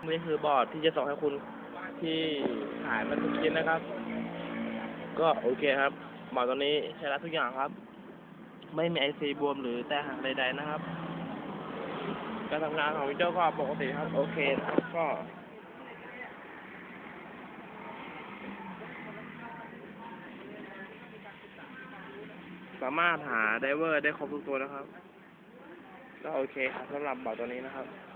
นี่คือบอร์ดที่จะส่งให้คุณที่หายมาทุกชิ้นนะครับก็โอเคครับบอร์ดตัวนี้ใช้ได้ทุกอย่างครับไม่มีไอซีบวมหรือแตกหักใดๆนะครับการทำงานของวิดีโอก็ปกติครับโอเคนะครับก็สามารถหาไดเวอร์ได้ครบทุกตัวนะครับก็โอเคครับสำหรับบอร์ดตัวนี้นะครับ